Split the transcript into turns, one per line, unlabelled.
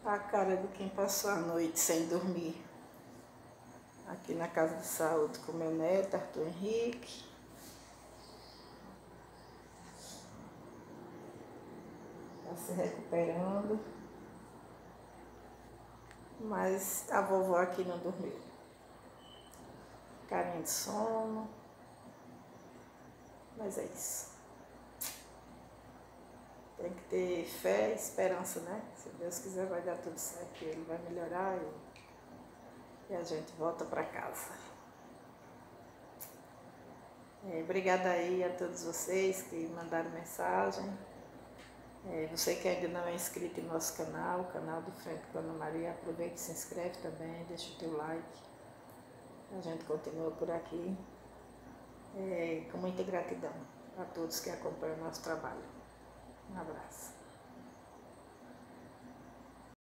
A cara de quem passou a noite sem dormir. Aqui na casa de saúde com meu neto, Arthur Henrique. Está se recuperando. Mas a vovó aqui não dormiu. Carinha de sono. Mas é isso. Tem que ter fé e esperança, né? Se Deus quiser vai dar tudo certo, ele vai melhorar e a gente volta para casa. Obrigada aí a todos vocês que mandaram mensagem. Você que ainda não é inscrito em nosso canal, o canal do Frente com Ana Maria, aproveita e se inscreve também, deixa o teu like. A gente continua por aqui com muita gratidão a todos que acompanham o nosso trabalho. Um abraço.